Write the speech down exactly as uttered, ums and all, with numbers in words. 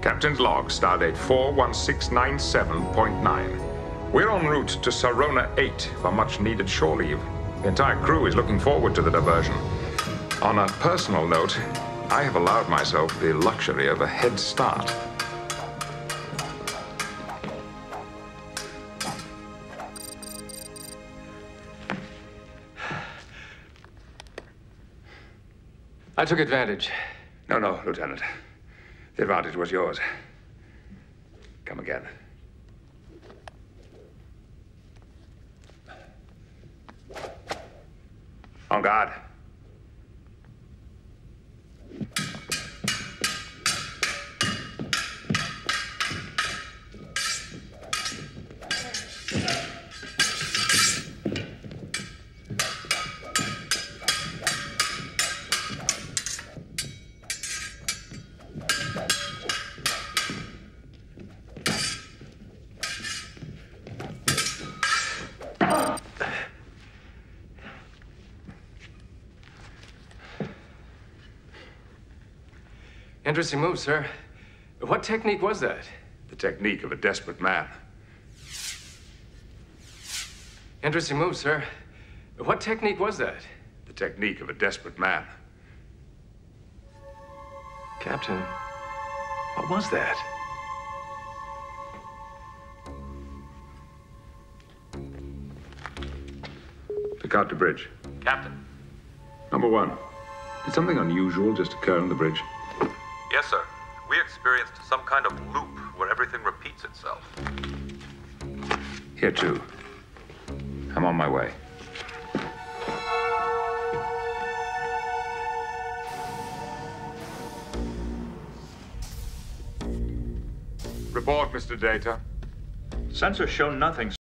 Captain's log, stardate four one six nine seven point nine. We're en route to Sarona eight for much-needed shore leave. The entire crew is looking forward to the diversion. On a personal note, I have allowed myself the luxury of a head start. I took advantage. No, no, Lieutenant. The advantage was yours. Come again. On guard. Interesting move, sir. What technique was that? The technique of a desperate man. Interesting move, sir. What technique was that? The technique of a desperate man. Captain, what was that? Picard to bridge. Captain. Number one, did something unusual just occur on the bridge? Yes, sir. We experienced some kind of loop where everything repeats itself. Here, too. I'm on my way. Report, Mister Data. Sensors show nothing,